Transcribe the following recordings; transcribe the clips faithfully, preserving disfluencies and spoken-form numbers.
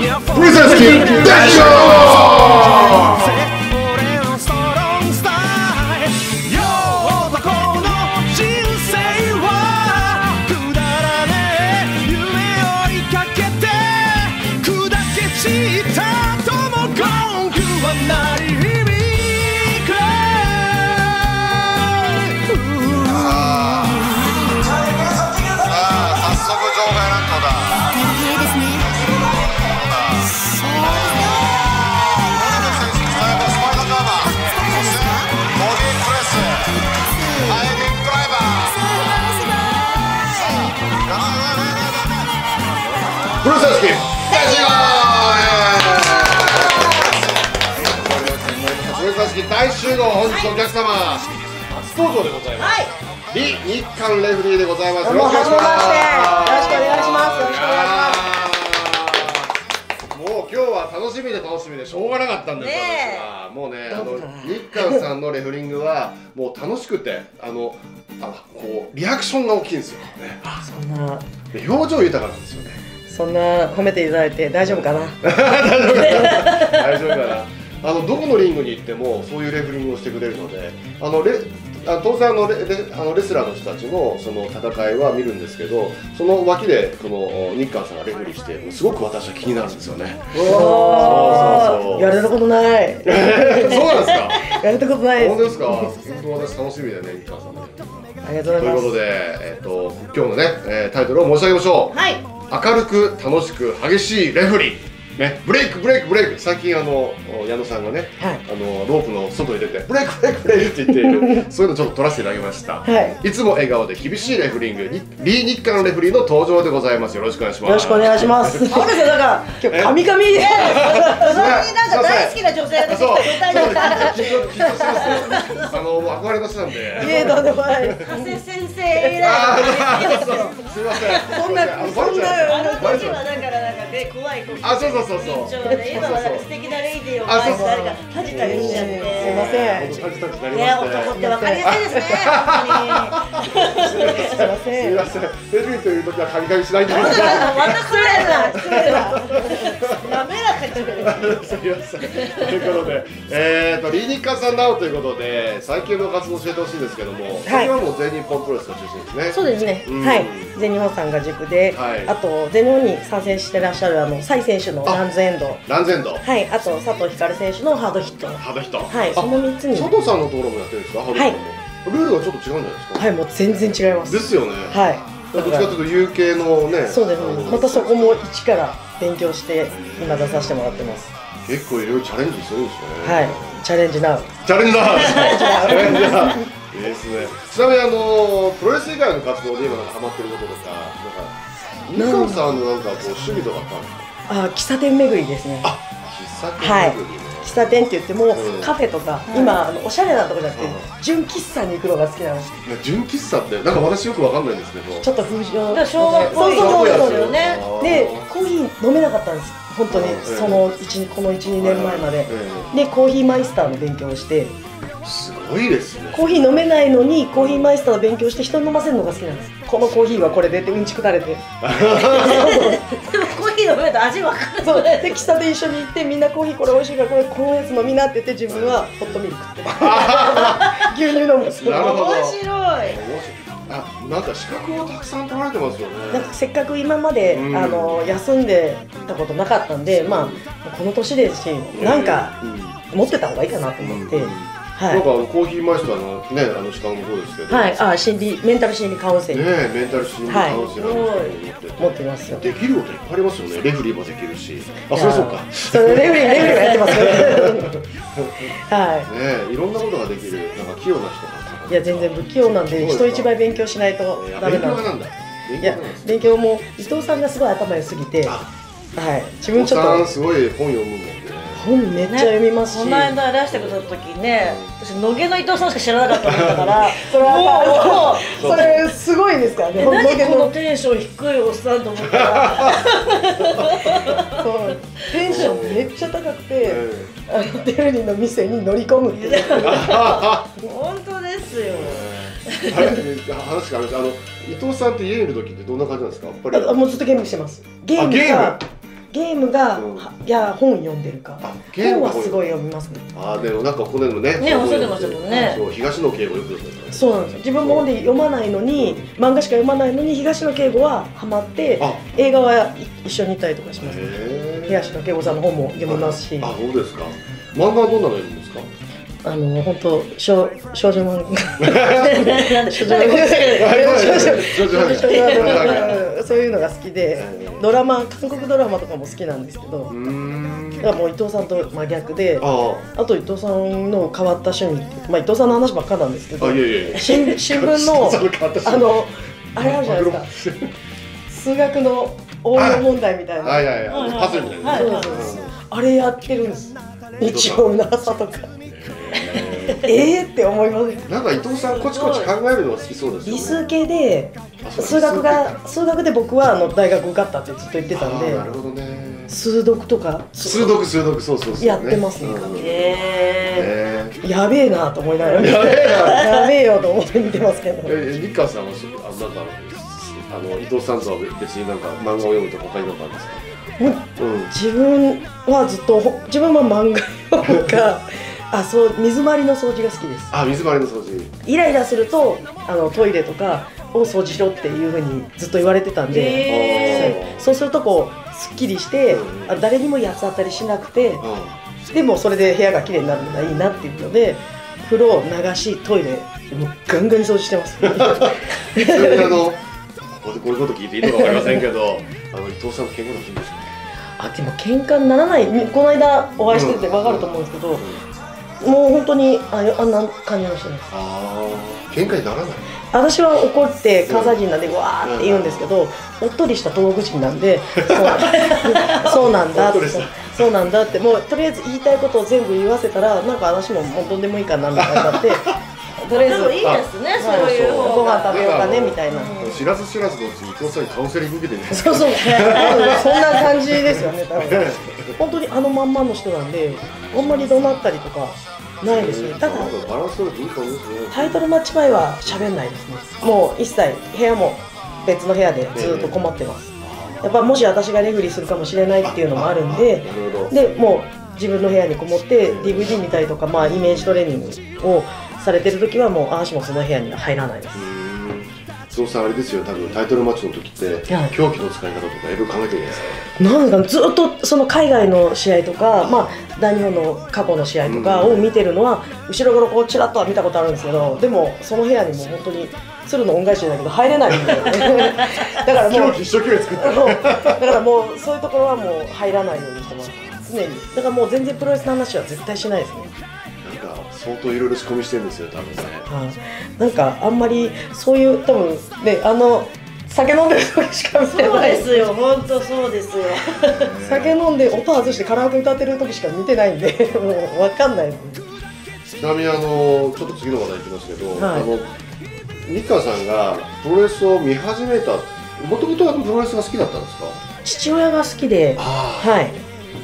プリンセスキー大賞。プロセスキー大賞。プロセスキー大集合、本日のお客様初登場でございます。李日韓レフリーでございます。よろしくお願いします。よろしくお願いします。よろしくお願いします。もう今日は楽しみで楽しみでしょうがなかったんです、私は。もうね、あの日韓さんのレフリングはもう楽しくて、あのあこうリアクションが大きいんですよね。 あ、そんな表情豊かなんですよね。 そんな褒めていただいて大丈夫かな。 大丈夫かな。大丈夫かな。あのどこのリングに行ってもそういうレフリングをしてくれるので、あのレあ当然あの レ, レ, あのレスラーの人たちもその戦いは見るんですけど、その脇でこの日韓さんがレフリーしてすごく私は気になるんですよね。 そうそうそう。やれたことない。 そうなんですか。 やれたことないです。 本当ですか。本当私楽しみだよね、日韓さんの。 ありがとうございます。 ということで、えっと今日のね、えー、タイトルを申し上げましょう。 はい。 明るく楽しく激しいレフリー。ね、ブレイクブレイクブレイク。最近あの矢野さんがね、はい、あのロープの外に出てブレイクブレイクブレイクって言っているそういうのちょっと撮らせていただきました。はい、いつも笑顔で厳しいレフリング李日韓のレフリーの登場でございます。よろしくお願いします。よろしくお願いします。そうですよ。だから今日カミカミで、 そんななんか大好きな女性が出てきた状態であの憧れの人なんで。 いえ、とんでもない。 加瀬先生以来のすみません。 そんなそんなあの時はだからなんかね怖い子。 あ、そうそうそうそう。 今はなんか素敵なレイディーを前に誰かタジタジしちゃって。 すいません。 ね、男ってわかりやすいですね。 すいません。 すいません。レフリーという時はカミカミしないんだけど。 また失礼だ。失礼だ。滑らかにしてる。 すみません。ということで、えっと李日韓さんなおということで最近の活動を教えてほしいんですけども、最近はもう全日本プロレスが中心ですね。 そうですね。はい。全日本さんが軸で、あと全日本に参戦してらっしゃるあの蔡選手のランズエンド。 ランズエンド。 はい。あと佐藤光選手のハードヒット。 ハードヒット。 はい。その三つに。 佐藤さんのところもやってるんですか。はい。ルールはちょっと違うんじゃないですか。 はい。もう全然違います。 ですよね。 はい。 どっちかというと有形のね。 そうですね。またそこも一から勉強して今出させてもらってます。 結構いろいろチャレンジするんですよね。 はい。チャレンジナウ。 チャレンジナウ。チャレンジナウ。いいですね。ちなみにあのプロレス以外の活動で今なんかハマってることとか、なんか日韓さんのなんかこう趣味とかあったんですか。 あ、喫茶店巡りですね。 あ、喫茶店巡りね。 喫茶店って言ってもカフェとか今あのおしゃれなとこじゃなくて純喫茶に行くのが好きなんです。 純喫茶ってなんか私よくわかんないんですけど。 ちょっと風情。 昭和っぽいそうですよね。 でコーヒー飲めなかったんです。本当にその一このいちにねんまえまで。でコーヒーマイスターの勉強をして。 すごいですね。 コーヒー飲めないのにコーヒーマイスターの勉強して人に飲ませるのが好きなんです。このコーヒーはこれでってうんちく垂れて。でもコーヒー飲めると味わかる。 そうで喫茶店一緒に行ってみんなコーヒーこれ美味しいからこれこのやつ飲みなって言って自分はホットミルクって牛乳飲む。 なるほど。 面白い。 あ、なんか資格をたくさん取られてますよね。 なんかせっかく今まで、うん、あの休んでたことなかったんで、まあこの年ですし、なんか持ってた方がいいかなと思って。 はい、なんかコーヒーマイスターのね、あの資格もそうですけど、 はい、あ、心理メンタル心理カウンセリング、 ね、メンタル心理カウンセラーの資格持ってますよ。 できることいっぱいありますよね。レフリーもできるし、あ、それそうか。 それレフリーレフリーがやってますね。はい。ね、いろんなことができるなんか器用な人が。 いや全然不器用なんで人一倍勉強しないとダメなんです。いや勉強も伊藤さんがすごい頭良すぎて、はい、自分ちょっとすごい本読むもんね。 本めっちゃ読みますし、 この間出してくれた時ね、私野毛の伊藤さんしか知らなかったもんだからそれはそれすごいですからね。 何このテンション低いおっさんと思ったらそうテンションめっちゃ高くて、あのテルニの店に乗り込むっていう本当ですよ。 話があるんです。あの伊藤さんって家にいる時ってどんな感じなんですか。やっぱりもうずっとゲームしてます。ゲームかゲームが、いや本読んでるか。本はすごい読みますね。 ああでもなんかここでもね。 ねおっしゃってましたもんね。 そう東野圭吾よく読んでた。 そうなんですよ。自分も本で読まないのに漫画しか読まないのに東野圭吾はハマって映画は一緒に行ったりとかします。東野圭吾さんの本も読みますし。 あそうですか。漫画はどんなの読むんですか。 あの本当少少女漫画少女漫画そういうのが好きでドラマ韓国ドラマとかも好きなんですけどだからもう伊藤さんと真逆であと伊藤さんの変わった趣味まあ伊藤さんの話ばっかなんですけど新新聞のあのあれあるじゃないですか数学の応用問題みたいなパズルみたいなあれやってるんです日曜の朝とか。えーって思います。 なんか伊藤さんこちこち考えるのが好きそうですよね。 理数系で数学が数学で僕はあの大学受かったってずっと言ってたんで。 なるほどね。 数読とか。 数読数読そうそうそう。 やってますね。 ええ。やべえなと思いながら。やべえな。やべえよと思って見てますけど。 え日川さんはあなんかあの伊藤さんとは別になんか漫画を読むと他に何かあるんですか。 自分はずっと自分は漫画読むか。あ、そう水回りの掃除が好きです。 あ、水回りの掃除。 イライラするとあのトイレとかを掃除しろっていう風にずっと言われてたんで、そうするとこうすっきりして、あ誰にも八つ当たりしなくて、でもそれで部屋が綺麗になるのがいいなっていうので、風呂流しトイレもうガンガンに掃除してます。それであのこういうこと聞いていいのかわかりませんけど、あの伊藤さんの健康のいいんですね。 あでも喧嘩にならない。この間お会いしててわかると思うんですけど。もう本当にああんな感じの人です。 ああ、喧嘩にならない。 私は怒って関西人なんでわーって言うんですけど、おっとりした東北人なんで、そうなんだって、そうなんだってもうとりあえず言いたいことを全部言わせたらなんか私ももうどんでもいいかなみたいになって、とりあえずいいですねそういう方がご飯食べようかねみたいな。 知らず知らずのうち伊藤さんにカウンセリング受けてる。 そうそう。そんな感じですよね多分。本当にあのまんまの人なんで、あんまり怒鳴ったりとか。ないですね。ただタイトルマッチ前は喋んないですね。もう一切部屋も別の部屋でずっと困ってます。やっぱもし私がレフリーするかもしれないっていうのもあるんで、でもう自分の部屋にこもって ディーブイディー 見たりとか、まあイメージトレーニングをされてる時はもう私もその部屋には入らないです。 そうさんあれですよ、多分タイトルマッチの時って凶器の使い方とかいろいろ考えてるんですか。 なんかずっとその海外の試合とか、まあ大日本の過去の試合とかを見てるのは後ろからこうちらっとは見たことあるんですけど、でもその部屋にも本当に鶴の恩返しだけど入れないんだよね。だからもう一生懸命作ってる。 だからもうそういうところはもう入らないようにしてます。常に。だからもう全然プロレスの話は絶対しないですね。 相当いろいろ仕込みしてるんですよ、多分ね。 なんかあんまりそういう多分ね、あの酒飲んでる時しか見てない。 そうですよ、本当そうですよ。 酒飲んで音外してカラオケ歌ってる時しか見てないんで、もうわかんない。 ちなみにあのちょっと次の話題いきますけど、はい、あの日川さんがプロレスを見始めた、もともとプロレスが好きだったんですか。 父親が好きで、はい。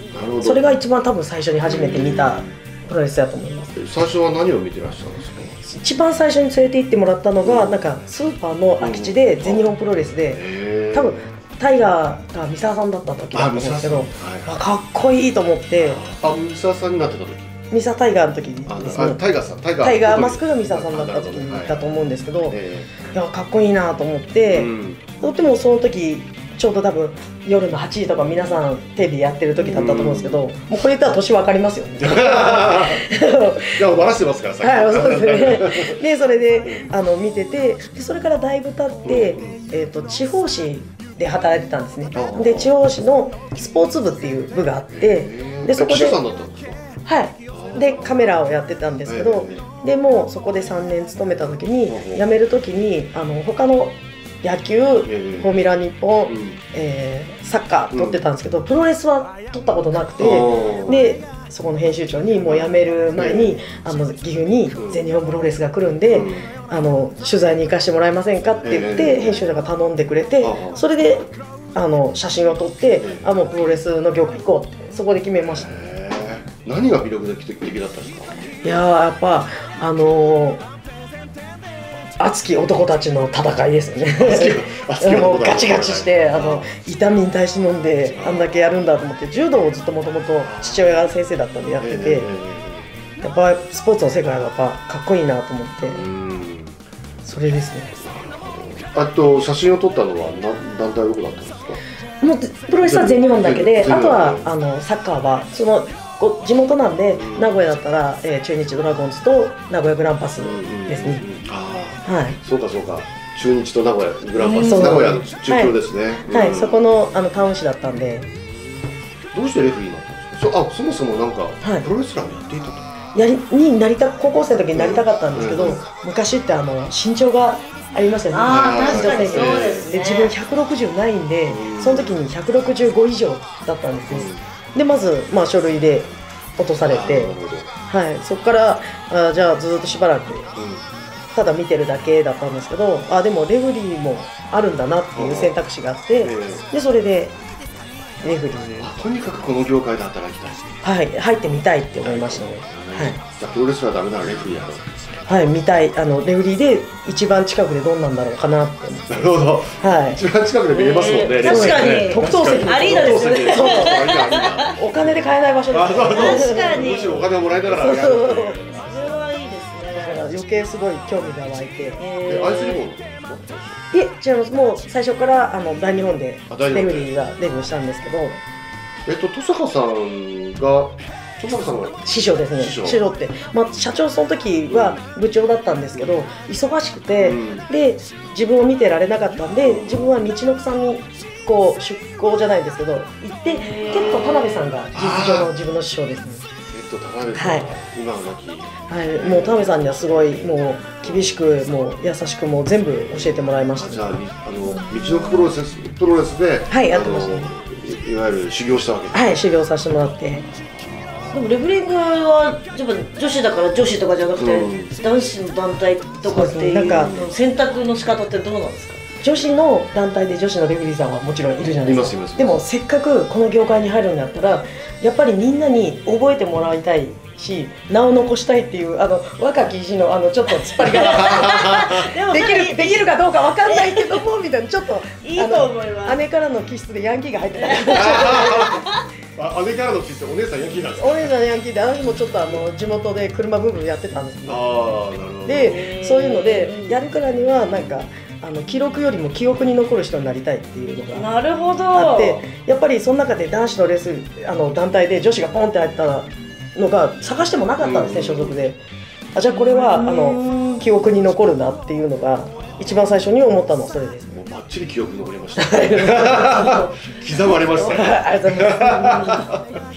なるほど。それが一番多分最初に初めて見たプロレスだと思います。 最初は何を見てらっしゃるんですか。 一番最初に連れて行ってもらったのが、うん、なんかスーパーの空き地で全日本プロレスで、多分タイガーが三沢さんだった時だったんですけど、あ、かっこいいと思って。 あ、三沢さんになってた時。 三沢タイガーの時ですね。 タイガーさん、タイガー。 タイガーマスクが三沢さんだった時だと思うんですけど、いやかっこいいなと思って、とてもその時。ちょうど多分夜のはちじとか皆さんテレビやってる時だったと思うんですけど、もうこれ言ったら年分かりますよね。いやバラしてますからさっき。 はい、そうですね。でそれであの見てて、でそれからだいぶ経って、えっと地方紙で働いてたんですね。で地方紙のスポーツ部っていう部があって、でそこではいでカメラをやってたんですけど、でもうそこでさんねん勤めた時に辞める時にあの他の野球、フォーミュラ日本、えー、サッカー取ってたんですけど、プロレスは取ったことなくて、でそこの編集長にもう辞める前にあの岐阜に全日本プロレスが来るんで、あの取材に行かせてもらえませんかって言って編集長が頼んでくれて、それであの写真を撮って、あもうプロレスの業界行こうってそこで決めました。 何が魅力的だったんですか。 いややっぱあのー熱き男たちの戦いですよね。もうガチガチしてあの痛みに対して飲んであんだけやるんだと思って、柔道をずっともともと父親が先生だったんでやってて、やっぱスポーツの世界がやっぱかっこいいなと思って、それですね。 あと写真を撮ったのは団体どこだったんですか？ もうプロレスは全日本だけで、あとはあのサッカーはその地元なんで、名古屋だったら、えー、中日ドラゴンズと名古屋グランパスですね。 はい。そうかそうか。中日と名古屋グランパス、名古屋の中京ですね。 はい、そこのあのタウン市だったんで。 どうしてレフェリーになったんですか？そあそもそもなんかプロレスラーをやっていたと。 やりになりた高校生の時になりたかったんですけど、昔ってあの身長がありましたよね。 ああ確かにそうですね。 で自分ひゃくろくじゅうないんで、その時にひゃくろくじゅうご以上だったんですね。でまずまあ書類で落とされて、はい、そこからあじゃあずっとしばらくただ見てるだけだったんですけど、あでもレフリーもあるんだなっていう選択肢があって、でそれでレフリーにとにかくこの業界で働きたい、 はい、入ってみたいって思いましたね。はい、 じゃあプロレスラーダメならレフリーやろう。 はい、見たい、あのレフリーで一番近くでどんなんだろうかなって思って。 なるほど。はい。一番近くで見えますもんね。 確かに。 特等席。 アリーナですよね。 お金で買えない場所です。 確かに。 むしろお金をもらいながら。 それはいいですね。 だから余計すごい興味が湧いて。 え、アイスリボン？ いえ、違います。もう最初からあの大日本でレフリーがデビューしたんですけど。 えっと登坂さんが。 師匠ですね。師匠って、まあ、社長その時は部長だったんですけど忙しくて、うん、で自分を見てられなかったんで自分は道のくさんにこう出向じゃないですけど行ってテッド田辺さんが事実上の自分の師匠ですね。 テッド田辺さん、はい、今は亡き、 はい、もう田辺さんにはすごいもう厳しくもう優しくもう全部教えてもらいました。 じゃあ、あの道のくプロレスプロレスではいやってましたね。 いわゆる修行したわけです。 はい修行させてもらって。 でもレフリングは女子だから女子とかじゃなくて、うん、男子の団体とかっていうなんか選択の仕方ってどうなんですか？ 女子の団体で女子のレフリーさんはもちろんいるじゃないですか。でもせっかくこの業界に入るんだったらやっぱりみんなに覚えてもらいたいし名を残したいっていうあの若き医師のあのちょっと突っ張りができるできるかどうかわかんないけどもみたいなちょっといいと思います。 姉からの気質でヤンキーが入ってたりあ姉からの気質お姉さんヤンキーなんですか？ お姉さんヤンキーで私もちょっとあの地元で車ブームやってたんですけど、 あなるほど。 でそういうのでやるからにはなんかあの記録よりも記憶に残る人になりたいっていうのがなるほどあってやっぱりその中で男子のレースあの団体で女子がポンって入ったのが探してもなかったんですね、所属で。あじゃあこれはあの記憶に残るなっていうのが一番最初に思ったのはそれです。 もうバッチリ記憶に残りました刻まれました。 ありがとうございます。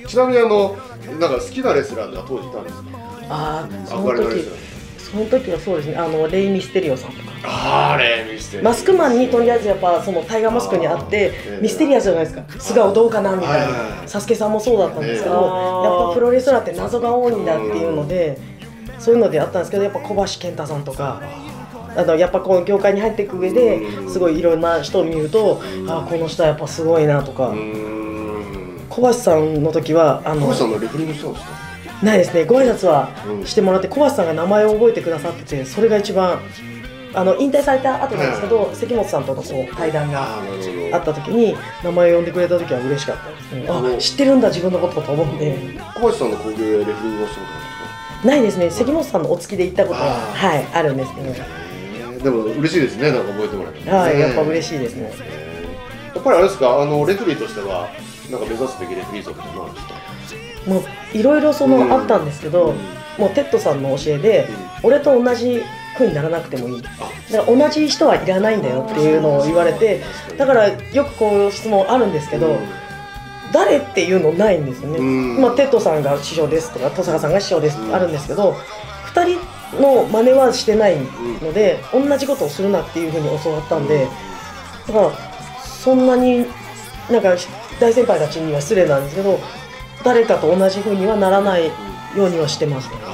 ちなみにあのなんか好きなレスラーが当時いたんですか？ ああその時その時はそうですねあのレイ・ミステリオさんとかああレイ・ミステリオマスクマンにとりあえずやっぱそのタイガーマスクにあってミステリアスじゃないですか素顔どうかなみたいなサスケさんもそうだったんですけどやっぱプロレスラーって謎が多いんだっていうのでそういうのであったんですけどやっぱ小橋健太さんとかあのやっぱこの業界に入っていく上ですごいいろんな人を見るとあこの人はやっぱすごいなとか小橋さんの時はあの小橋さんのレフリングしたんですか？ ないですねご挨拶はしてもらって小橋さんが名前を覚えてくださっててそれが一番あの引退された後なんですけど関本さんとのこう対談があった時に名前を呼んでくれた時は嬉しかったですね。あ知ってるんだ自分のことと思うんで。 小橋さんの工業やレフリングをしたことあるんですか？ ないですね関本さんのお付きで行ったことははいあるんですけどでも嬉しいですねなんか覚えてもらって、 はいやっぱ嬉しいですね。 やっぱりあれですかあのレフリーとしてはなんか目指すべきレフリー像って何ですか？ もういろいろその、うん、あったんですけど、うん、もうテッドさんの教えで、うん、俺と同じ風にならなくてもいいだから同じ人はいらないんだよっていうのを言われてだからよくこういう質問あるんですけど、うん、誰っていうのないんですよね、うんまあ、テッドさんが師匠ですとか登坂さんが師匠ですってあるんですけど、うん、ふたりの真似はしてないので、うん、同じことをするなっていう風に教わったんでだからそんなになんか大先輩たちには失礼なんですけど誰かと同じ風にはならないようにはしてますね。 ああでも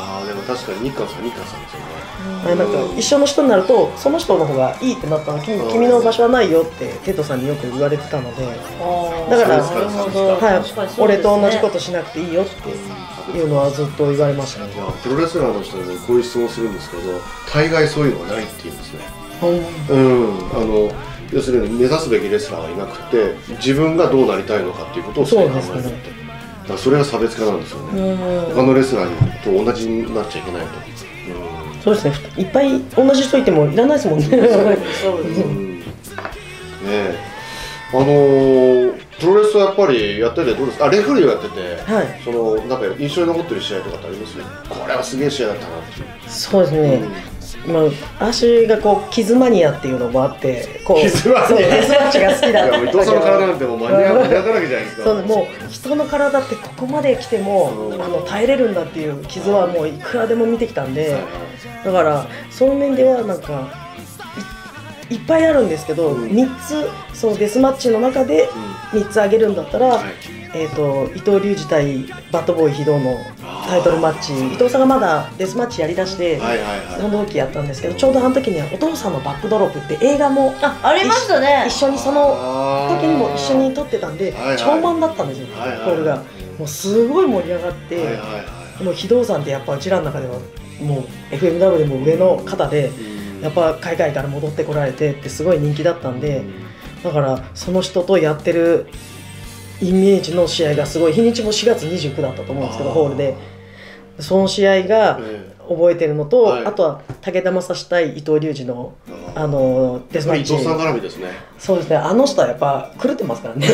確かに日韓さん日韓さんですよね。 なんか一緒の人になるとその人の方がいいってなったの、君、君の場所はないよってテトさんによく言われてたので、だから、はい、俺と同じことしなくていいよっていうのはずっと言われましたね。 プロレスラーの人にこういう質問するんですけど、大概そういうのはないって言うんですね。うん、あの要するに目指すべきレスラーはいなくて、自分がどうなりたいのかっていうことを考えるって。だからそれが差別化なんですよね。他のレスラーと同じになっちゃいけないと。 そうですね、いっぱい同じ人いてもいらないですもんね。そうですね。え、あのー、プロレスはやっぱりやっててどうですか？あ、レフェリーをやってて、はい、そのなんか印象に残ってる試合とかってあります？これはすげえ試合だったなっていう。 そうですね。うん、まあ、足がこう傷マニアっていうのもあって、こう傷マニア、 そうデスマッチが好きだった。 伊藤さんの体なんてもうマニアマニアだらけじゃないですか。 そう、もう人の体ってここまで来てもあの耐えれるんだっていう傷はもういくらでも見てきたんで、だからそういう面ではなんか い, いっぱいあるんですけど、うん、みっつそのデスマッチの中でみっつあげるんだったら、うん、えーと伊藤隆二対バッドボーイ非道のタイトルマッチ、伊藤さんがまだデスマッチやりだしてその時やったんですけど、ちょうどあの時にはお父さんのバックドロップって映画もあ, ありましたね。 一緒にその時にも一緒に撮ってたんで超満だったんですよ、ホールが。もうすごい盛り上がって、もう非道さんってやっぱうちらの中ではもう エフエムダブリュー でも上の方で、やっぱ海外から戻ってこられてってすごい人気だったんで、だからその人とやってるイメージの試合がすごい、日にちもしがつにじゅうくだったと思うんですけど、ホールでその試合が覚えてるのと、はい、あとは武田正史対伊藤隆二のあのデスマッチ。 伊藤さん絡みですね。 そうですね、あの人はやっぱ狂ってますからね。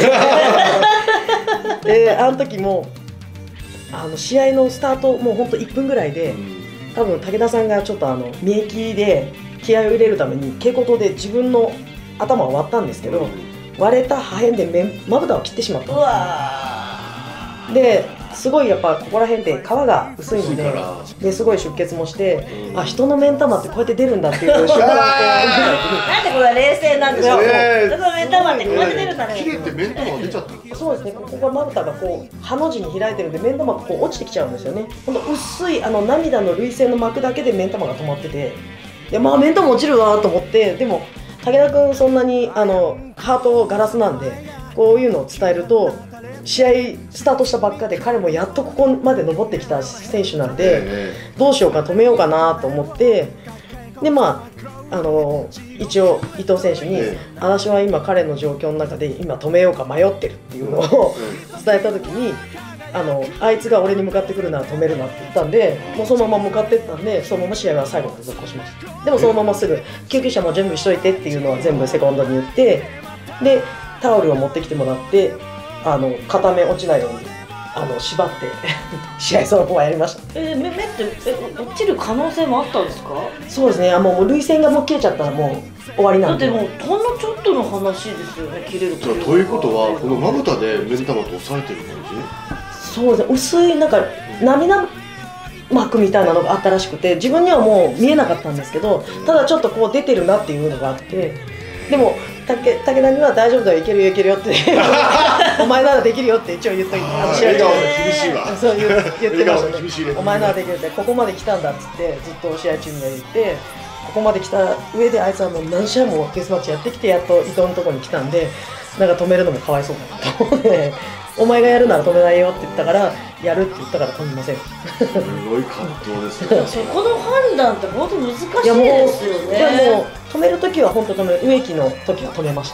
であの時もあの試合のスタートもうほんといっぷんぐらいで、多分武田さんがちょっとあの見益で気合を入れるために蛍光灯で自分の頭を割ったんですけど、割れた破片でまぶたを切ってしまったんです。うわですごいやっぱここら辺って皮が薄いので、ですごい出血もして、うん、あ、人の目ん玉ってこうやって出るんだっていう瞬間がなんでこれは冷静なんですよ。人の目ん玉ってこうやって出るんだね。 切れて目ん玉が出ちゃった。 そうですね、ここがまぶたがこうハの字に開いてるんで目ん玉がこう落ちてきちゃうんですよね。ほんと薄いあの涙の涙腺の膜だけで目ん玉が止まってて、いやまあ目ん玉落ちるわと思って、でも武田君そんなにあのハートガラスなんで、こういうのを伝えると試合スタートしたばっかで彼もやっとここまで登ってきた選手なんで、えー、どうしようか止めようかなと思って、でまああの一応伊藤選手に、えー、私は今彼の状況の中で今止めようか迷ってるっていうのを伝えた時に、あのあいつが俺に向かってくるなら止めるなって言ったんで、もうそのまま向かってったんで、そのまま試合は最後まで続行しました。でもそのまますぐ救急車も準備しといてっていうのは全部セコンドに言って、でタオルを持ってきてもらって、あの片目落ちないようにあの縛って試合そのままやりました。 えー、目目ってえ落ちる可能性もあったんですか？ そうですね、あもう涙腺がもう切れちゃったらもう終わりなんで。 だってもうほんのちょっとの話ですよね、切れるという。 ということはこのまぶたで目ん玉と押さえてる感じ？そうですね、薄いなんか涙膜みたいなのがあったらしくて、自分にはもう見えなかったんですけど、ただちょっとこう出てるなっていうのがあって、でも武田には大丈夫だよ、いけるよいけるよってお前ならできるよって一応言っといて、 笑顔が厳しいわ。 そう言ってましたね。お前ならできるって、ここまで来たんだっつってずっと試合中には言って、ここまで来た上であいつはもう何試合もデスマッチやってきてやっと伊藤のところに来たんで、なんか止めるのもかわいそうだなと思って、お前がやるなら止めないよって言ったから、やるって言ったから止めません。 すごい葛藤ですね。 そこの判断って本当難しいですよね。 いやもう止めるときは本当止める、植木のときは止めました。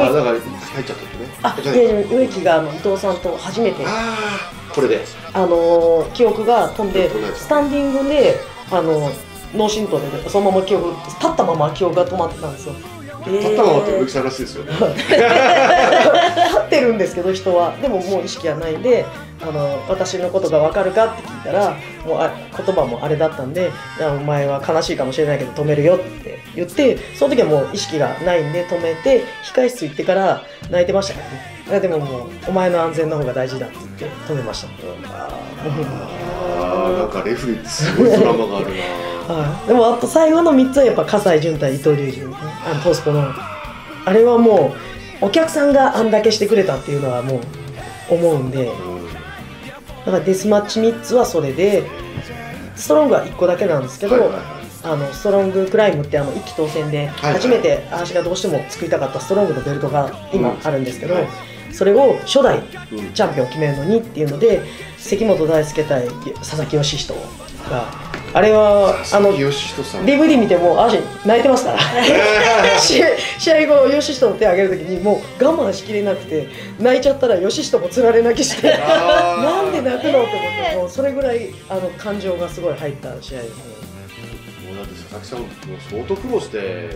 あ、だから入っちゃったってね。 あ、いやいや、植木があの伊藤さんと初めて、 あこれであの記憶が飛んで、スタンディングであの脳震盪でそのまま記憶、立ったまま記憶が止まってたんですよ。 立ったままって植木さんらしいですよね。立ってるんですけど人は、でももう意識はないんで、あの私のことが分かるかって聞いたら、もうあ言葉もあれだったんで、お前は悲しいかもしれないけど止めるよって言って、その時はもう意識がないんで止めて、控室行ってから泣いてましたからね。でももうお前の安全の方が大事だって言って止めました。 ああ、なんかレフリーってすごいドラマがあるな。 はい、でもあと最後のみっつはやっぱ葛西潤対伊藤隆二、あのトースポのあれはもうお客さんがあんだけしてくれたっていうのはもう思うんで、だからデスマッチみっつはそれで、 ストロングはいっこだけなんですけど、あのストロングクライムってあの一気当選で初めて私がどうしても作りたかったストロングのベルトが今あるんですけど、それを初代チャンピオンを決めるのにっていうので、関本大輔対佐々木義人が、あれはあの ディーブイディー 見ても私泣いてますから試合試合後義人の手を挙げるときにもう我慢しきれなくて泣いちゃったら義人もつられ泣きしてなんで泣くのって思って、もうそれぐらいあの感情がすごい入った試合ですね。 だって佐々木さんも相当苦労して、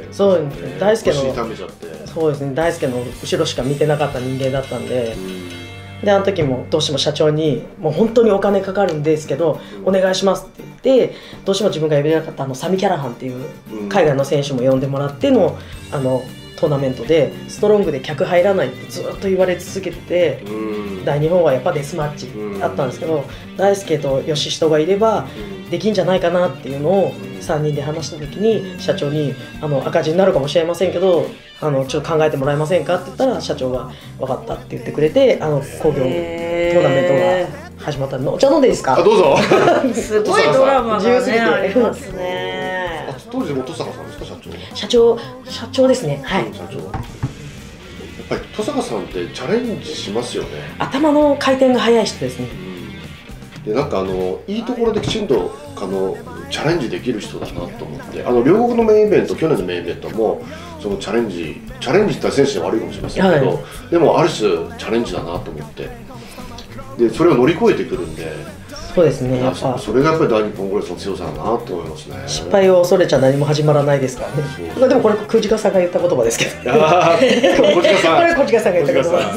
そうですね、大輔のそうですね、大輔の後ろしか見てなかった人間だったんで、であの時もどうしても社長にもう本当にお金かかるんですけどお願いしますって言って、どうしても自分が呼べなかったあのサミ・キャラハンっていう海外の選手も呼んでもらってのあのトーナメントでストロングで客入らないってずっと言われ続けてて、大日本はやっぱデスマッチあったんですけど、大輔と義人がいればできんじゃないかなっていうのをさんにんで話した時に社長にあの赤字になるかもしれませんけどあのちょっと考えてもらえませんかって言ったら、社長が分かったって言ってくれて、あの工業トーナメントが始まったの。お茶飲んでいいですか？ あ、どうぞ。 すごいドラマがねありますね。 当時も登坂さんですか、社長？ 社長社長ですね。はい。社長。 やっぱり登坂さんってチャレンジしますよね。 頭の回転が速い人ですね。 でなんかあのいいところできちんとあのチャレンジできる人だなと思って、あの両国のメインイベント、去年のメインイベントもそのチャレンジチャレンジって言ったら選手は悪いかもしれませんけど、はい、でもある種チャレンジだなと思って、でそれを乗り越えてくるんで、 そうですね、やっぱそれがやっぱり大日本プロレスの強さだなと思いますね。 失敗を恐れちゃ何も始まらないですからね。でもこれ小鹿さんが言った言葉ですけど、 小鹿さん、 これ小鹿さんが言った言葉。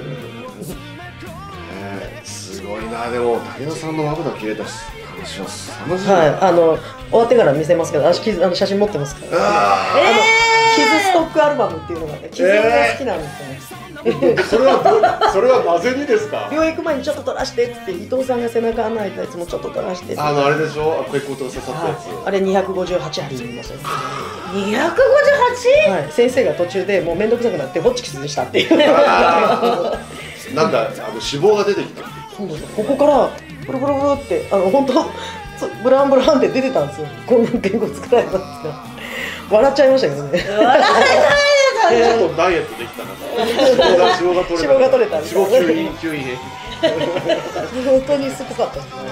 すごいな。でも武田さんのまぶた切れたし話は凄まじい。 はい、あの終わってから見せますけど、私傷あの写真持ってますから。あの傷ストックアルバムっていうのがね、傷が好きなんですよね。 それはそれはなぜにですか？ 病院行く前にちょっと取らしてって伊藤さんが背中穴開いたやつもちょっと取らしてって。 あのあれでしょ、血行と刺さったやつ、 はい、あれにひゃくごじゅうはち針にいましたよ。 にひゃくごじゅうはち？ はい、先生が途中でもう面倒くさくなってホッチキスにしたっていう。 なんかあの脂肪が出てきた。 そうです。ここからブルブルブルってあの本当ブランブランって出てたんですよ。こんな天狗作られたんですが、笑っちゃいましたけどね。 笑えないです。 ちょっとダイエットできたな。脂肪が取れた。 脂肪が取れた。 脂肪吸引吸引。 本当にすごかったですね。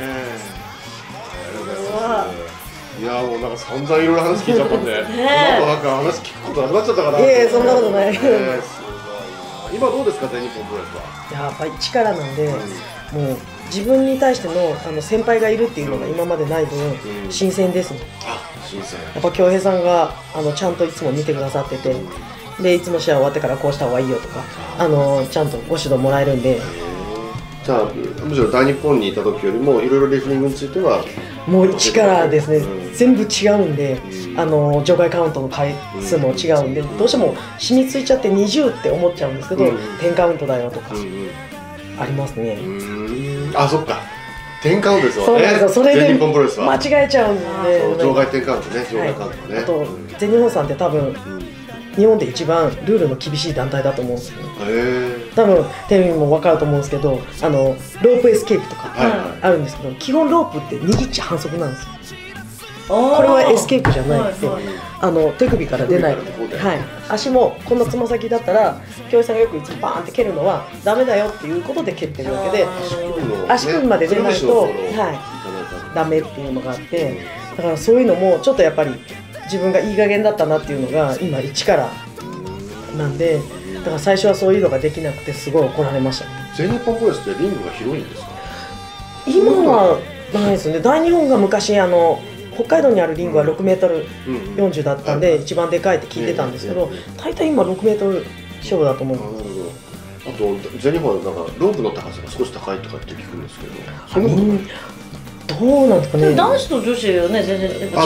いやもうなんか散々いろいろ話聞いちゃったんで、なんか話聞くことなくなっちゃったかな。 いえ、そんなことない。 今どうですか、全日本プロレスは。 やっぱり力なんで、もう自分に対してのあの先輩がいるっていうのが今までない分、新鮮ですね。 あ、新鮮。 やっぱ恭平さんがあのちゃんといつも見てくださってて、でいつも試合終わってからこうした方がいいよとか、あのちゃんとご指導もらえるんで。 じゃあむしろ大日本にいた時よりもいろいろレフリングについてはもう力ですね、うん、全部違うんで、うん、あの場外カウントの回数も違うんで、うん、どうしても染みついちゃってにじゅうって思っちゃうんですけど、うん、じゅうカウントだよとか、うん、ありますね。 うん、あ、そっか、じゅうカウントですよね。 そうなんですよ。それで全日本プロレスは間違えちゃうんで、 場外じゅうカウントね、場外カウントね、 はい、あと全日本さんって多分、うん日本で一番ルールの厳しい団体だと思うんですよ。多分テレビも分かると思うんですけど、あのロープエスケープとかあるんですけど、はいはい、基本ロープって握っちゃ反則なんですよ。これはエスケープじゃないって、はいはい、あの手首から出ない、はい、足もこんなつま先だったら京平さんがよくいつもバーンって蹴るのはダメだよっていうことで蹴ってるわけで、足首まで出ないと、はい、ダメっていうのがあって、だからそういうのもちょっとやっぱり自分がいい加減だったなっていうのが今一からなんで、だから最初はそういうのができなくてすごい怒られました。 全日本プロレスってリングが広いんですか？ 今はないですね。大日本が昔あの北海道にあるリングはろくメートルよんじゅうだったんで一番でかいって聞いてたんですけど、大体今ろくメートル勝負だと思う。 あと全日本はなんかロープの高さが少し高いとかって聞くんですけど、そんなことない？ どうなんですかね。 男子と女子はね全然ちょっと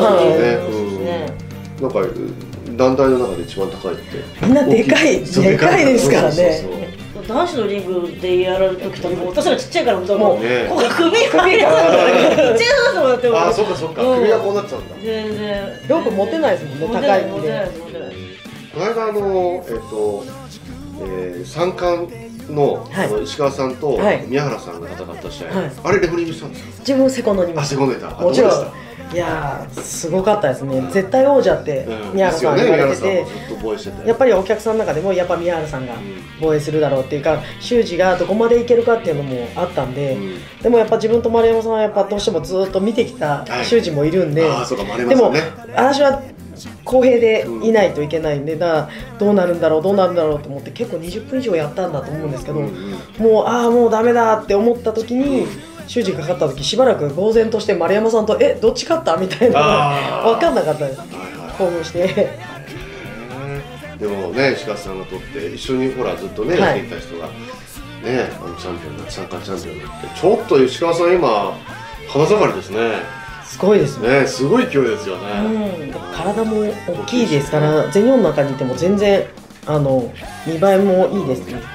なんか団体の中で一番高いってみんなでかいでかいですからね。 男子のリングでやられる時とかも私らちっちゃいからもうここ首首がちっちゃいそうだってあ、そうかそうか、首がこうなっちゃうんだ。 全然ロープ持てないですもんね、高いんで。 この間あのえっと三冠のあの石川さんと宮原さんが戦った試合、あれレフェリングしたんですか？ 自分セコンドにいました。セコンドにいた。 もちろん。いやーすごかったですね。絶対王者って宮原さんが言われてて、やっぱりお客さんの中でもやっぱ宮原さんが防衛するだろうっていうか、修二がどこまでいけるかっていうのもあったんで、でもやっぱ自分と丸山さんはやっぱどうしてもずっと見てきた修二もいるんで、でも私は公平でいないといけないんで、だからどうなるんだろうどうなるんだろうと思って結構にじゅっぷん以上やったんだと思うんですけど、もうああもうダメだって思った時に修二が勝った時しばらく呆然として丸山さんとえどっち勝ったみたいな分かんなかったです。興奮してでもね石川さんがとって一緒にほらずっとねやっていた人がねあのチャンピオンになって三冠チャンピオンになってちょっと石川さん今花盛りですね。 すごいですね。すごい勢いですよね。 うん、体も大きいですから全日本の中にいても全然あの見栄えもいいですね。ね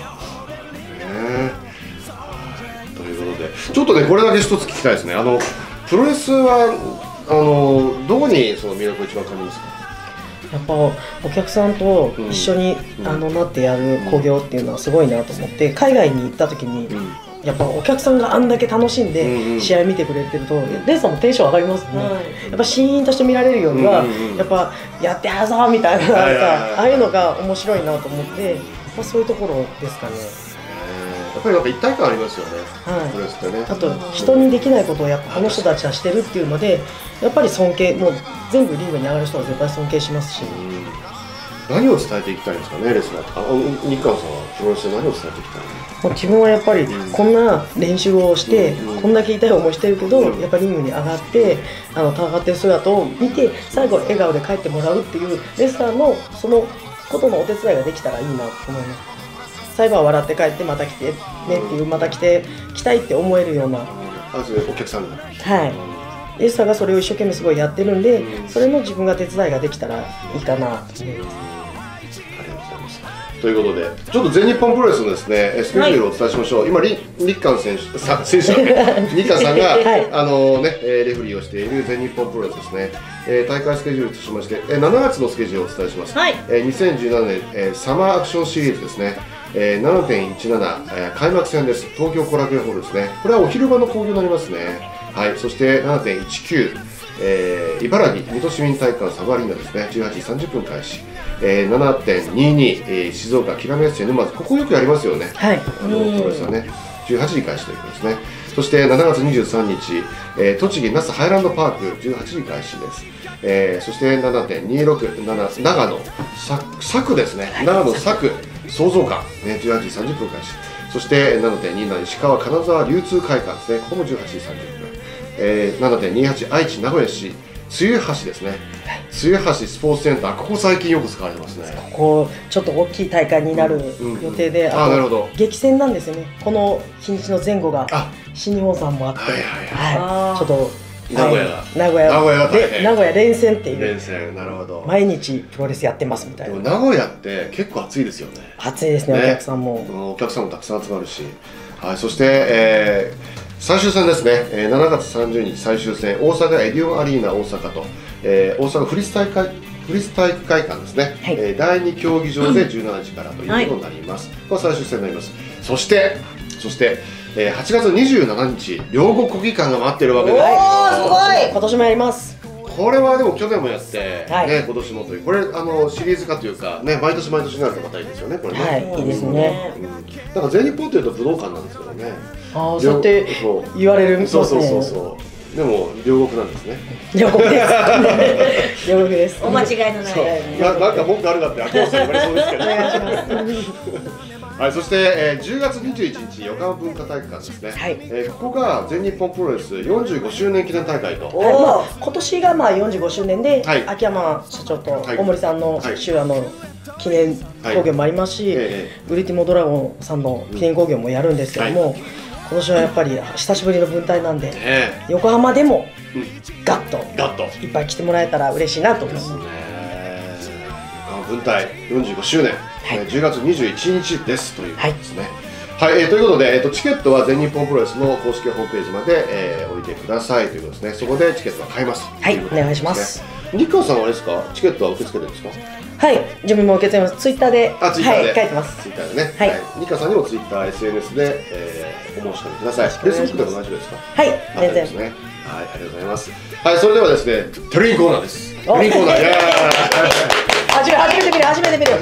ということでちょっとねこれだけ一つ聞きたいですね。あのプロレスはあのどこにその魅力を一番感じますか？ やっぱお客さんと一緒に、うん、あのなってやる興行っていうのはすごいなと思って、海外に行った時に、うんやっぱお客さんがあんだけ楽しんで試合見てくれてると、レースもテンション上がりますね、はい、やっぱシーンとして見られるよりは、やっぱやってやるぞみたいな、なんかああいうのが面白いなと思って、まあ、そういうところですかね。 やっぱりなんか一体感ありますよね、はい、プロレスってね。 あと人にできないことをやっぱこの人たちはしてるっていうので、やっぱり尊敬、もう全部リングに上がる人は絶対尊敬しますし。 何を伝えていきたいんですかね、レスラーとか。日川さんはプロレスで何を伝えていきたいの？ 自分はやっぱりこんな練習をして、うん、こんだけ痛い思いしてるけど、うん、やっぱりリングに上がってあの戦ってる姿を見て最後笑顔で帰ってもらうっていうレスラーのそのことのお手伝いができたらいいなと思います。最後は笑って帰ってまた来てねっていう、また来て来たいって思えるような、 あ、それお客さんがはいレスラーがそれを一生懸命すごいやってるんで、うん、それの自分が手伝いができたらいいかなと思います。 ということで、ちょっと全日本プロレスのですねスケジュールをお伝えしましょう。はい、今日韓選手さ選手日韓さんが、はい、あのねレフェリーをしている全日本プロレスですね。えー、大会スケジュールとしまして、えー、しちがつのスケジュールをお伝えします。はい、えー、にせんじゅうななねん、えー、サマーアクションシリーズですね。えー、ななてんいちなな、えー、開幕戦です。東京後楽園ホールですね。これはお昼間の興行になりますね。はい、そして ななてんいちきゅう、えー、茨城水戸市民体育館サブアリーナですね。じゅうはちじさんじゅっぷん開始。えー、ななてんにじゅうに、えー、静岡キラメッセ沼津、ここよくやりますよね。 はい。 あのプロレスはね、じゅうはちじ開始ということですね。そしてしちがつにじゅうさんにち、えー、栃木那須ハイランドパークじゅうはちじ開始です。えー、そして ななてんにじゅうろく、長野佐久ですね。長野佐久創造館ね、じゅうはちじさんじゅっぷん開始。そして ななてんにじゅうなな 石川金沢流通会館ですね。ここもじゅうはちじさんじゅっぷん。えー、ななてんにじゅうはち 愛知名古屋市露橋ですね。露橋スポーツセンター、ここ最近よく使われてますね。 ここちょっと大きい大会になる予定で、 あ、なるほど。 激戦なんですよね。この日にちの前後が新日本さんもあって、はいはいはい、ちょっと名古屋が名古屋名古屋で名古屋連戦っていう連戦、なるほど。 毎日プロレスやってますみたいな。 でも名古屋って結構暑いですよね。 暑いですね、お客さんも。 お客さんもたくさん集まるし、はい、そして、えー最終戦ですね、えー、しちがつさんじゅうにち最終戦、大阪エディオンアリーナ大阪と、えー、大阪府立体育会府立体育会館ですね、はい、えー、だいに競技場でじゅうしちじからということになります。はい、これは最終戦になります。そして、そして、えー、はちがつにじゅうしちにち、両国国技館が待ってるわけです。 おー、すごい、今年もやります。 これはでも去年もやって、はい、ね、今年もという、これあのシリーズ化というか、ね、毎年毎年になるとまたいいですよね、これね。 はい、いいですね。 うん、なんか全日本というと武道館なんですけどね。 ああ、そうやって言われるんですね。 そうそうそうそう。でも両国なんですね。 両国です。両国です。 お間違いのない。 ななんか文句あるかって秋元さん言われそうですけど。お願いします。はい、そして、えー、じゅうがつにじゅういちにち横浜文化体育館ですね。はい、えー、ここが全日本プロレスよんじゅうごしゅうねん記念大会と。 はい、まあ今年がまあよんじゅうごしゅうねんで、はい、秋山社長と大森さんの週、はい、あの記念興行もありますし、はい、えー、ウルティモドラゴンさんの記念興行もやるんですけども、はい、今年はやっぱり久しぶりの文体なんで、ね、横浜でもガッといっぱい来てもらえたら嬉しいなと思います。ね、 文体よんじゅうごしゅうねん、はい、じゅうがつにじゅういちにちですということですね。はい、はい、えー、ということで、えー、とチケットは全日本プロレスの公式ホームページまで、えー、おいてくださいということですね。そこでチケットは買えます。 はい、お願いします。 日川さんはあれですか、チケットは受け付けてるんですか？ はい、自分も受け付けます。ツイッターで、 あ、ツイッターで、 はい、書いてます。 ツイッターでね。 はい。 日川さんにもツイッター、エスエヌエス で、えー、お申し込みください。フェイスブックでも大丈夫ですか？ はい、全然。 ね、はい、ありがとうございます。はい、それではですね、テリーコーナーです。テリーコーナー、いやー。 初めて見る、初めて見る。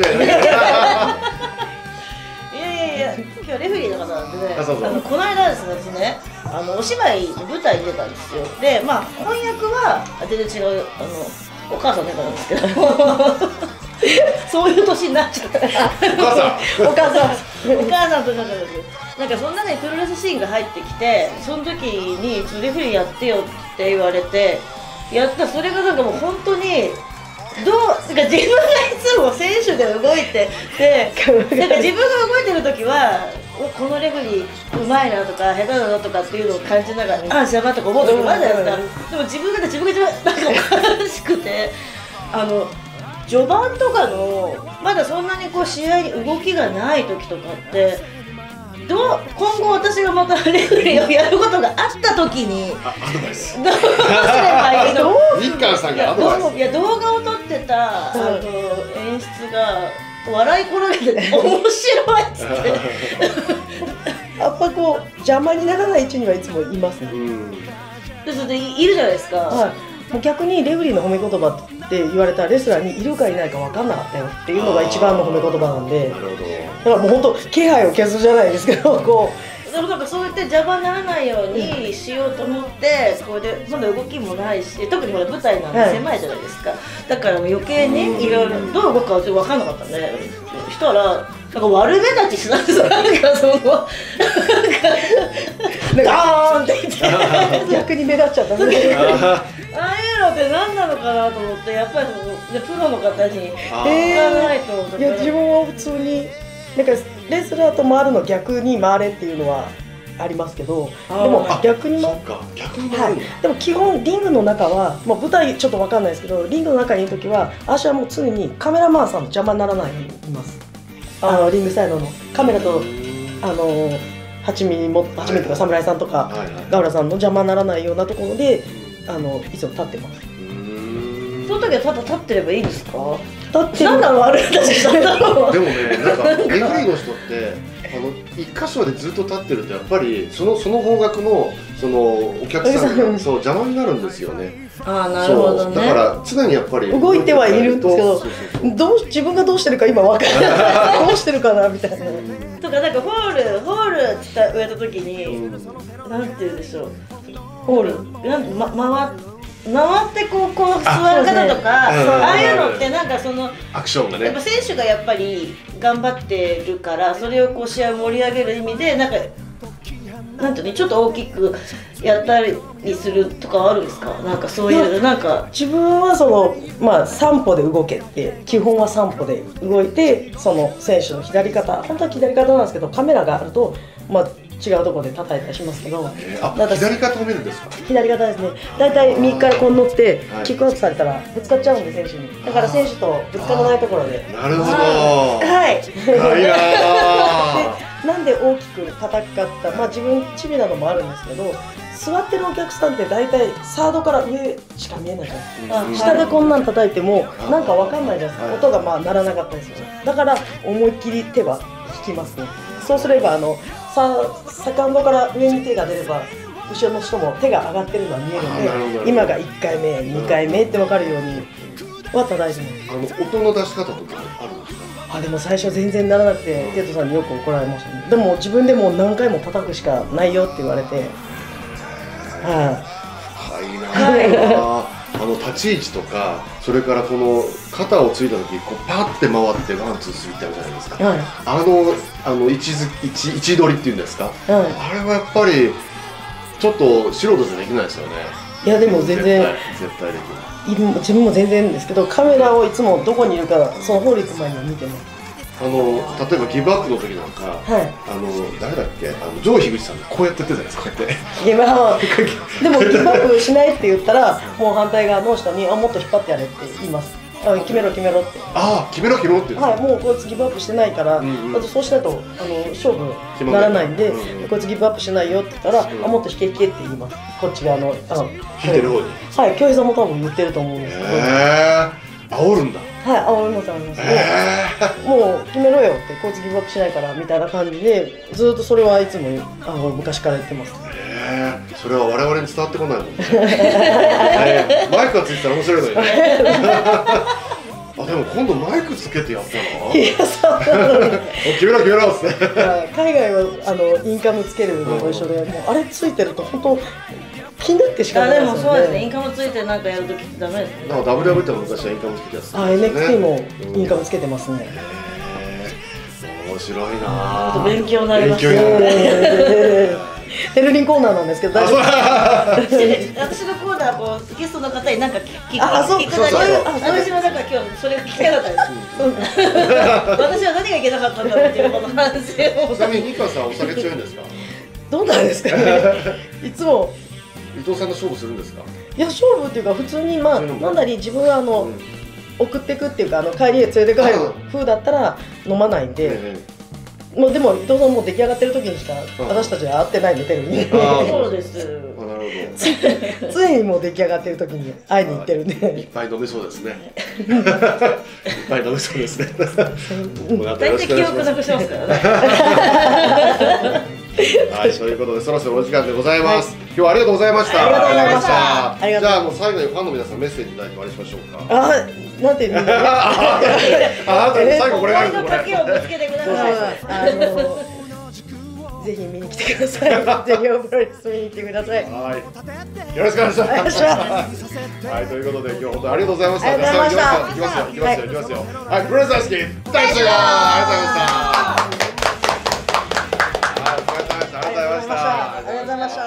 今日レフェリーの方なんでね、あのこの間ですね、私ね、あのお芝居の舞台に出たんですよ。で、まあ翻訳は全然違う、あのお母さんの方なんですけど、そういう年になっちゃった。お母さん、 お母さん、 お母さんとなんかなんかその中にプロレスシーンが入ってきて、その時にレフェリーやってよって言われて、やった。それがなんかもう本当に。どうなんか自分がいつも選手で動いてで、なんか自分が動いてる時はこのレフェリーうまいなとか下手だなとかっていうのを感じながら、ああ邪魔とか思う時もあるじゃないですか。でも自分が自分が一番なんかおかしくて、あの序盤とかのまだそんなにこう試合に動きがない時とかってどう今後私がまたレフェリーをやることがあった時にアドバイスどうすればいいの？ 日韓さんがアドバイス。 いや動画を撮ってたあの演出が笑い転げて面白いっつってやっぱこう邪魔にならない位置にはいつもいますね。 でそれでいるじゃないですか。 はい、もう逆にレフェリーの褒め言葉って言われたらレスラーにいるかいないか分かんなかったよっていうのが一番の褒め言葉なんで、だからもう本当気配を消すじゃないですけど、こうでもなんかそうやって邪魔にならないようにしようと思って、これでまだ動きもないし、特にほら舞台なんで狭いじゃないですか、はい、だから余計にいろいろどう動くか分かんなかったんで、そしたらなんか悪目立ちしないですよ。なんかそのダーンって言って逆に目立っちゃったんでああいうのって何なのかなと思って、やっぱりそのプロの方に聞かないと。 いや自分は普通になんかレスラーと回るの逆に回れっていうのはありますけど、でも逆にも、はい、でも基本リングの中は、まあ、舞台ちょっと分かんないですけど、リングの中にいる時は私はもう常にカメラマンさんの邪魔にならないようにいます。あのリングサイドのカメラとあのはちミリもはちミリとか侍さんとかガウラさんの邪魔にならないようなところであのいつも立ってます。 その時はただ立ってればいいんですか？ 立ってる。 なんだ悪い話したんだろう。 でもね、なんかレフェリーの人ってあの一箇所でずっと立ってるとやっぱりそのその方角のそのお客さんがそう邪魔になるんですよね。 ああ、なるほどね。 だから常にやっぱり動いてはいるんですけど、どう自分がどうしてるか今わからない。どうしてるかなみたいな。 とかなんかホールホールって言われた時になんて言うんでしょう。ホールなんま回って回ってこうこう座る方とか、ああいうのってなんかそのアクションがね、 やっぱ選手がやっぱり頑張ってるから、それをこう試合を盛り上げる意味でなんかなんていうのちょっと大きくやったりするとかあるんですか？なんかそういうなんか自分はそのまあ三歩で動けって基本は三歩で動いて、その選手の左肩本当は左肩なんですけどカメラがあるとまあ違うところで叩いたりしますけど、 えー、あ左肩を見るんですか？ 左肩ですね。だいたい右からこう乗ってキックアウトされたらぶつかっちゃうんで選手に。だから選手とぶつからないところで。 なるほど。 はい。 深いなでなんで大きく叩くかってまあ自分チビなのもあるんですけど、座ってるお客さんって大体サードから上しか見えないじゃないですか。下でこんなん叩いてもなんかわかんないじゃないですか。音がまあ鳴らなかったりする。だから思いっきり手は引きますね。そうすればあのさセカンドから上に手が出れば後ろの人も手が上がってるのは見えるので、今がいっかいめにかいめって分かるようには叩いてます。 あの音の出し方とかあるんですか？ あでも最初全然ならなくてテトさんによく怒られましたね。でも自分でも何回も叩くしかないよって言われて、 はいなあの立ち位置とか、それからこの肩をついた時こうパッて回ってワンツースリーってあるじゃないですか、はい、あのあの位置づ位置位置取りっていうんですか、はい、あれはやっぱりちょっと素人じゃできないですよね。 いやでも全然絶対できない。自分も全然ですけど、カメラをいつもどこにいるかその法律前には見てます。 あの例えばギブアップの時なんか、はい、あの誰だっけ、あのジョー樋口さんがこうやってやってたじゃないですか、こうやってギブアップでもギブアップしないって言ったらもう反対側の人にあもっと引っ張ってやれって言います。 あ決めろ決めろって。 ああ決めろ決めろって言うんですか。 はい、もうこいつギブアップしてないから、 うんうん、 あとそうしないとあの勝負ならないんで、うんうん、こいつギブアップしないよって言ったら、うん、あもっと引け引けって言います。こっち側のあの引いてる方に。 はい、京平さんも多分言ってると思うんですけど。 へえ。煽るんだ。 はい、煽ります煽ります。もう決めろよってこいつギブアップしないからみたいな感じでずっとそれはいつもあの昔から言ってます。 へえ。それは我々に伝わってこないもんね。えー、マイクがついてたら面白いのにね。あでも今度マイクつけてやったの？いやそう決めろ決めろっつって。 海外はあのインカムつけるのと一緒で、もうあれついてると本当気になってしかないですよね。 でもそうですね、インカムついてなんかやるときってダメですね。 なんか ダブリューダブリュー って昔はインカムつけてやつ、ね。 あ エヌエックスティー もインカムつけてますね。 へ面白いなぁ。 勉強になりますね。 ヘルリンコーナーなんですけど大丈夫。 私のコーナーこうゲストの方に何か聞くあそうそうそう。 私もなんか今日それが聞きたかったです。私は何がいけなかったんだろうっていうこの反省を。 ちなみにニカさんお酒強いんですか？ どうなんですかね。いつも伊藤さんと勝負するんですか？ いや勝負っていうか普通にまあ飲んだり自分はあの送ってくっていうかあの帰りへ連れて帰る風だったら飲まないんで。もうでも伊藤さんも出来上がってる時にしか私たちは会ってないんでテレビに。 そうです。なるほど。 常にもう出来上がってる時に会いに行ってるんで。 いっぱい飲めそうですね。いっぱい飲めそうですね。 大体記憶なくしますからね。 はい、ということでそろそろお時間でございます。今日はありがとうございました。 ありがとうございました。 じゃあもう最後にファンの皆さんメッセージいただいて終わりしましょうか。 あ、なんて言うんだろう。 あ、最後これがあるんです。 賭けをぶつけてください。 あのぜひ見に来てください。ぜひオプロレス見に来てください。 はい。よろしくお願いします。はい、ということで今日本当にありがとうございました。 ありがとうございました。 行きますよ、行きますよ、行きますよ。はい、プロレス大好き大好き。ありがとうございました。ありがとうございました。ありがとうございました。 ありがとうございました。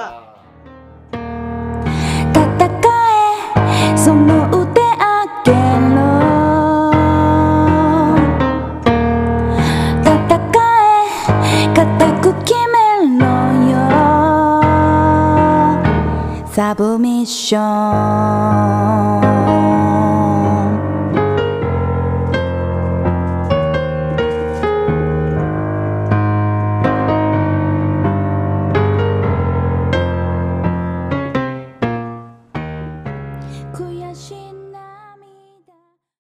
戦えその腕上げろ戦え固く決めろよサブミッション